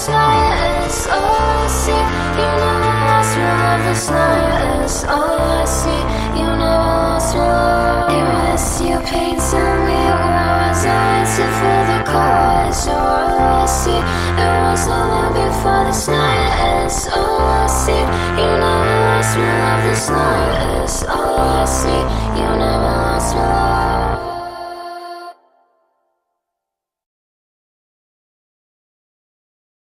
this night is all I see. You never lost your love this night is all I see. You never lost your love. You miss you painting me. Where was I to feel the colors? You're all I see. It was nothing before this night is all I see. You never lost your love this night is all I see. You never